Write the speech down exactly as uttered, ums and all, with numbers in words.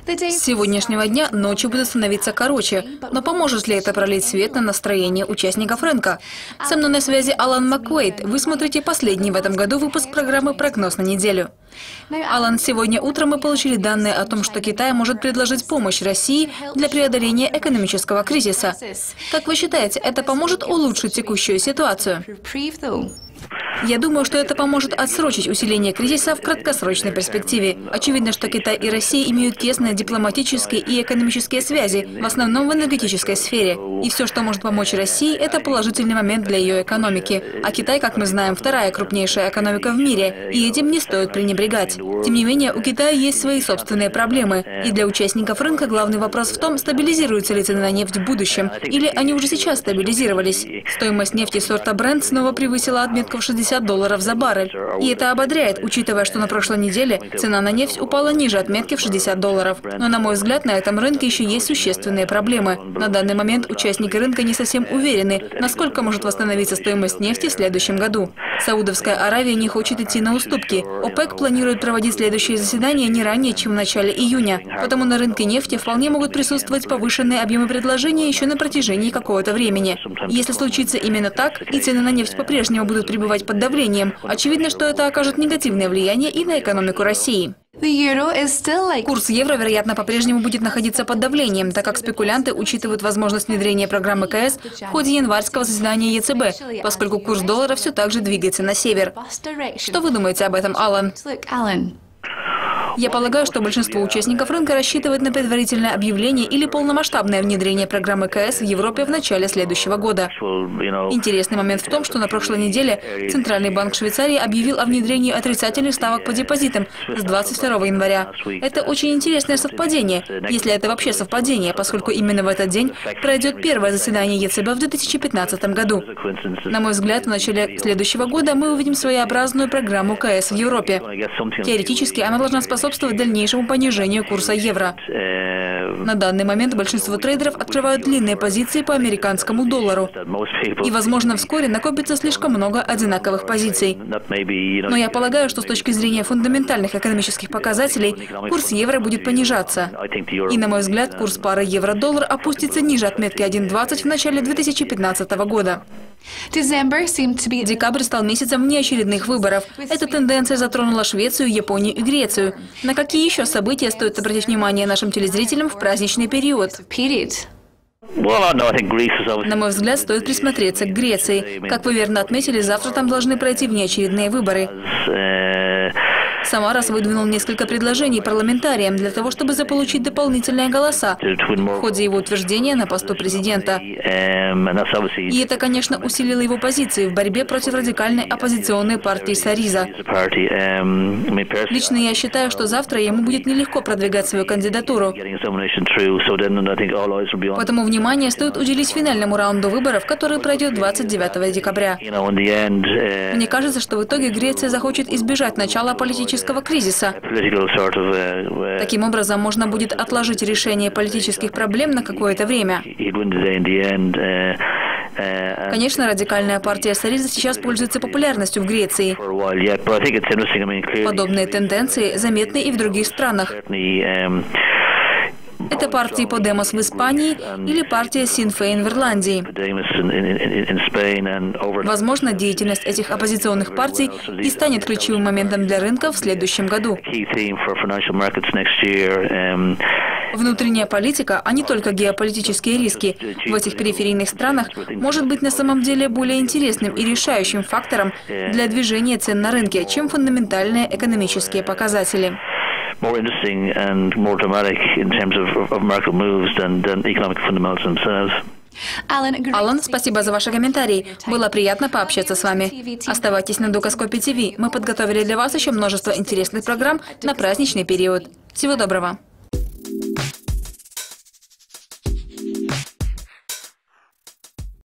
С сегодняшнего дня ночи будут становиться короче, но поможет ли это пролить свет на настроение участников рынка? Со мной на связи Алан Маккуэйд. Вы смотрите последний в этом году выпуск программы «Прогноз на неделю». Алан, сегодня утром мы получили данные о том, что Китай может предложить помощь России для преодоления экономического кризиса. Как вы считаете, это поможет улучшить текущую ситуацию? Я думаю, что это поможет отсрочить усиление кризиса в краткосрочной перспективе. Очевидно, что Китай и Россия имеют тесные дипломатические и экономические связи, в основном в энергетической сфере. И все, что может помочь России, это положительный момент для ее экономики. А Китай, как мы знаем, вторая крупнейшая экономика в мире, и этим не стоит пренебрегать. Тем не менее, у Китая есть свои собственные проблемы. И для участников рынка главный вопрос в том, стабилизируются ли цены на нефть в будущем, или они уже сейчас стабилизировались. Стоимость нефти сорта Brent снова превысила отметку в шестьдесят долларов за баррель. И это ободряет, учитывая, что на прошлой неделе цена на нефть упала ниже отметки в шестьдесят долларов. Но, на мой взгляд, на этом рынке еще есть существенные проблемы. На данный момент участники рынка не совсем уверены, насколько может восстановиться стоимость нефти в следующем году. Саудовская Аравия не хочет идти на уступки. ОПЕК планирует проводить следующее заседание не ранее, чем в начале июня. Потому на рынке нефти вполне могут присутствовать повышенные объемы предложения еще на протяжении какого-то времени. Если случится именно так, и цены на нефть по-прежнему будут пребывать под давлением, очевидно, что это окажет негативное влияние и на экономику России. Курс евро, вероятно, по-прежнему будет находиться под давлением, так как спекулянты учитывают возможность внедрения программы КС в ходе январского заседания ЕЦБ, поскольку курс доллара все так же двигается на север. Что вы думаете об этом, Алан? Я полагаю, что большинство участников рынка рассчитывает на предварительное объявление или полномасштабное внедрение программы КС в Европе в начале следующего года. Интересный момент в том, что на прошлой неделе Центральный банк Швейцарии объявил о внедрении отрицательных ставок по депозитам с двадцать второго января. Это очень интересное совпадение, если это вообще совпадение, поскольку именно в этот день пройдет первое заседание ЕЦБ в две тысячи пятнадцатом году. На мой взгляд, в начале следующего года мы увидим своеобразную программу КС в Европе. Теоретически она должна способствовать дальнейшему понижению курса евро. На данный момент большинство трейдеров открывают длинные позиции по американскому доллару. И, возможно, вскоре накопится слишком много одинаковых позиций. Но я полагаю, что с точки зрения фундаментальных экономических показателей курс евро будет понижаться. И, на мой взгляд, курс пары евро-доллар опустится ниже отметки один двадцать в начале две тысячи пятнадцатого года. Декабрь стал месяцем внеочередных выборов. Эта тенденция затронула Швецию, Японию и Грецию. На какие еще события стоит обратить внимание нашим телезрителям в праздничный период? На мой взгляд, стоит присмотреться к Греции. Как вы верно отметили, завтра там должны пройти внеочередные выборы. Самарас выдвинул несколько предложений парламентариям для того, чтобы заполучить дополнительные голоса в ходе его утверждения на посту президента. И это, конечно, усилило его позиции в борьбе против радикальной оппозиционной партии Сариза. Лично я считаю, что завтра ему будет нелегко продвигать свою кандидатуру. Поэтому внимание стоит уделить финальному раунду выборов, который пройдет двадцать девятого декабря. Мне кажется, что в итоге Греция захочет избежать начала политического кризиса. Таким образом, можно будет отложить решение политических проблем на какое-то время. Конечно, радикальная партия Сариза сейчас пользуется популярностью в Греции. Подобные тенденции заметны и в других странах. Это партии Подемос в Испании или партия Син Фейн в Ирландии. Возможно, деятельность этих оппозиционных партий и станет ключевым моментом для рынка в следующем году. Внутренняя политика, а не только геополитические риски в этих периферийных странах, может быть на самом деле более интересным и решающим фактором для движения цен на рынке, чем фундаментальные экономические показатели. more interesting and more dramatic in terms of, of market moves than, than economic fundamentals themselves. Алан, спасибо за ваши комментарии. Было приятно пообщаться с вами. Оставайтесь на Дукаскопе ТВ. Мы подготовили для вас еще множество интересных программ на праздничный период. Всего доброго.